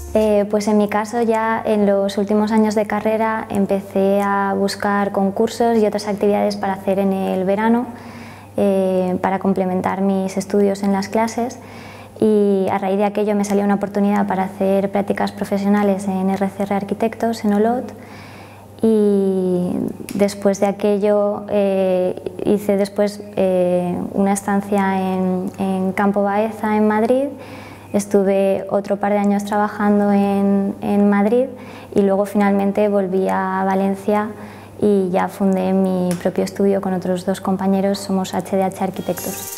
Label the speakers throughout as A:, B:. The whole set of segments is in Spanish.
A: Pues en mi caso ya en los últimos años de carrera empecé a buscar concursos y otras actividades para hacer en el verano para complementar mis estudios en las clases, y a raíz de aquello me salió una oportunidad para hacer prácticas profesionales en RCR Arquitectos en Olot, y después de aquello hice después una estancia en Campo Baeza en Madrid. Estuve otro par de años trabajando en Madrid y luego finalmente volví a Valencia y ya fundé mi propio estudio con otros dos compañeros, somos HDH Arquitectos.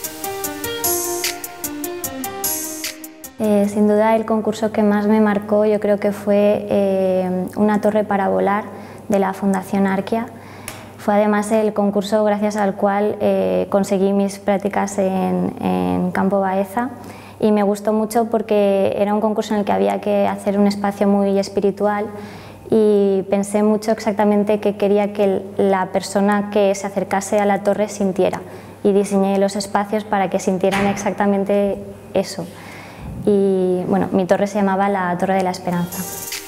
A: Sin duda el concurso que más me marcó yo creo que fue una torre para volar de la Fundación Arquia. Fue además el concurso gracias al cual conseguí mis prácticas en Campo Baeza. Y me gustó mucho porque era un concurso en el que había que hacer un espacio muy espiritual, y pensé mucho exactamente qué quería que la persona que se acercase a la torre sintiera, y diseñé los espacios para que sintieran exactamente eso. Y bueno, mi torre se llamaba la Torre de la Esperanza.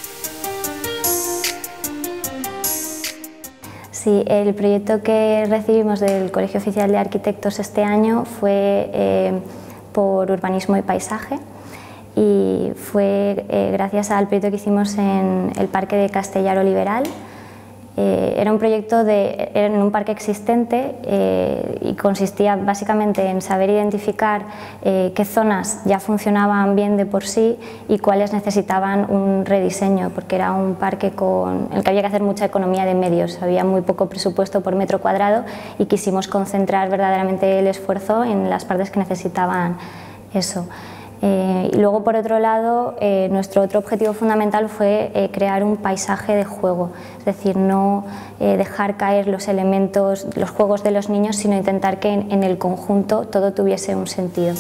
A: Sí, el proyecto que recibimos del Colegio Oficial de Arquitectos este año fue por urbanismo y paisaje, y fue gracias al proyecto que hicimos en el Parque de Castellar Oliveral. Era un proyecto en un parque existente y consistía básicamente en saber identificar qué zonas ya funcionaban bien de por sí y cuáles necesitaban un rediseño, porque era un parque con el que había que hacer mucha economía de medios, había muy poco presupuesto por metro cuadrado y quisimos concentrar verdaderamente el esfuerzo en las partes que necesitaban eso. Y luego, por otro lado, nuestro otro objetivo fundamental fue crear un paisaje de juego, es decir, no dejar caer los elementos, los juegos de los niños, sino intentar que en el conjunto todo tuviese un sentido.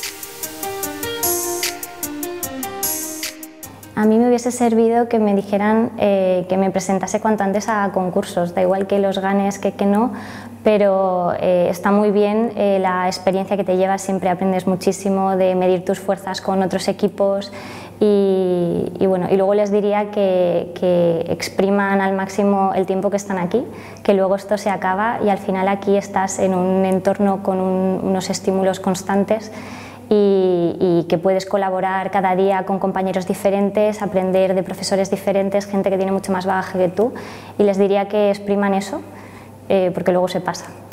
A: A mí me hubiese servido que me dijeran que me presentase cuanto antes a concursos, da igual que los ganes que no, pero está muy bien la experiencia que te llevas, siempre aprendes muchísimo de medir tus fuerzas con otros equipos y bueno, y luego les diría que expriman al máximo el tiempo que están aquí, que luego esto se acaba y al final aquí estás en un entorno con unos estímulos constantes y que puedes colaborar cada día con compañeros diferentes, aprender de profesores diferentes, gente que tiene mucho más bagaje que tú, y les diría que expriman eso porque luego se pasa.